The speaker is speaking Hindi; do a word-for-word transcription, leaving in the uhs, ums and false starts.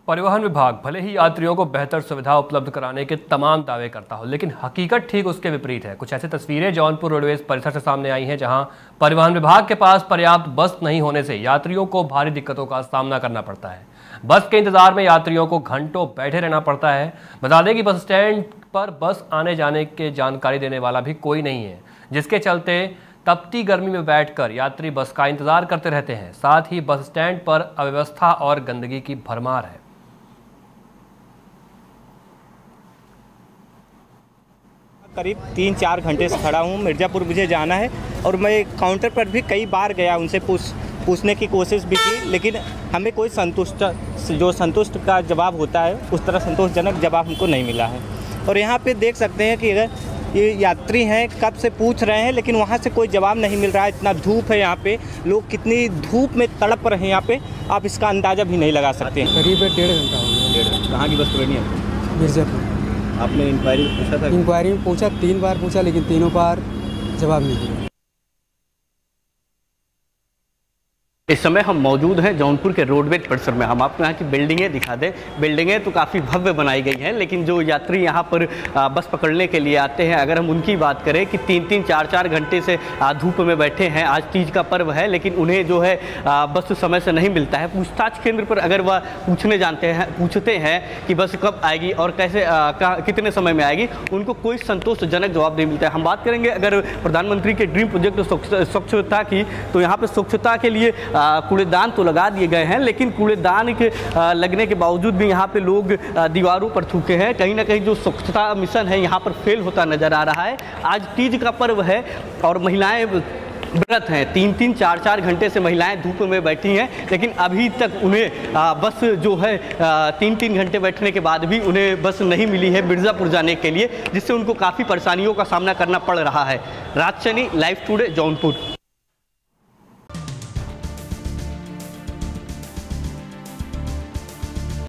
परिवहन विभाग भले ही यात्रियों को बेहतर सुविधा उपलब्ध कराने के तमाम दावे करता हो, लेकिन हकीकत ठीक उसके विपरीत है। कुछ ऐसी तस्वीरें जौनपुर रोडवेज परिसर से सामने आई हैं, जहां परिवहन विभाग के पास पर्याप्त बस नहीं होने से यात्रियों को भारी दिक्कतों का सामना करना पड़ता है। बस के इंतजार में यात्रियों को घंटों बैठे रहना पड़ता है। बता दें कि बस स्टैंड पर बस आने जाने की जानकारी देने वाला भी कोई नहीं है, जिसके चलते तपती गर्मी में बैठकर यात्री बस का इंतजार करते रहते हैं। साथ ही बस स्टैंड पर अव्यवस्था और गंदगी की भरमार है। करीब तीन चार घंटे से खड़ा हूँ। मिर्ज़ापुर मुझे जाना है और मैं काउंटर पर भी कई बार गया, उनसे पूछ पूछने की कोशिश भी की, लेकिन हमें कोई संतुष्ट जो संतुष्ट का जवाब होता है उस तरह संतोषजनक जवाब हमको नहीं मिला है। और यहाँ पे देख सकते हैं कि अगर ये यात्री हैं कब से पूछ रहे हैं, लेकिन वहाँ से कोई जवाब नहीं मिल रहा है। इतना धूप है यहाँ पे, लोग कितनी धूप में तड़प रहे हैं यहाँ पे, आप इसका अंदाज़ा भी नहीं लगा सकते हैं। करीब डेढ़ घंटा हो गया। डेढ़ घंटा कहाँ की बस पकड़नी है? मिर्ज़ापुर। आपने इंक्वायरी में पूछा था? इंक्वायरी में पूछा, तीन बार पूछा, लेकिन तीनों बार जवाब नहीं दिया। इस समय हम मौजूद हैं जौनपुर के रोडवेज परिसर में। हम आपको यहाँ की बिल्डिंगें दिखा दें। बिल्डिंगें तो काफ़ी भव्य बनाई गई हैं, लेकिन जो यात्री यहाँ पर बस पकड़ने के लिए आते हैं, अगर हम उनकी बात करें कि तीन तीन चार चार घंटे से धूप में बैठे हैं। आज तीज का पर्व है, लेकिन उन्हें जो है बस समय से नहीं मिलता है। पूछताछ केंद्र पर अगर वह पूछने जानते हैं पूछते हैं कि बस कब आएगी और कैसे कितने समय में आएगी, उनको कोई संतोषजनक जवाब नहीं मिलता है। हम बात करेंगे अगर प्रधानमंत्री के ड्रीम प्रोजेक्ट स्वच्छता की, तो यहाँ पर स्वच्छता के लिए कूड़ेदान तो लगा दिए गए हैं, लेकिन कूड़ेदान के लगने के बावजूद भी यहाँ पे लोग दीवारों पर थूके हैं। कहीं ना कहीं जो स्वच्छता मिशन है यहाँ पर फेल होता नजर आ रहा है। आज तीज का पर्व है और महिलाएं व्रत हैं। तीन तीन चार चार घंटे से महिलाएं धूप में बैठी हैं, लेकिन अभी तक उन्हें बस जो है तीन तीन घंटे बैठने के बाद भी उन्हें बस नहीं मिली है मिर्ज़ापुर जाने के लिए, जिससे उनको काफ़ी परेशानियों का सामना करना पड़ रहा है। Raj Saini, live today, Jaunpur.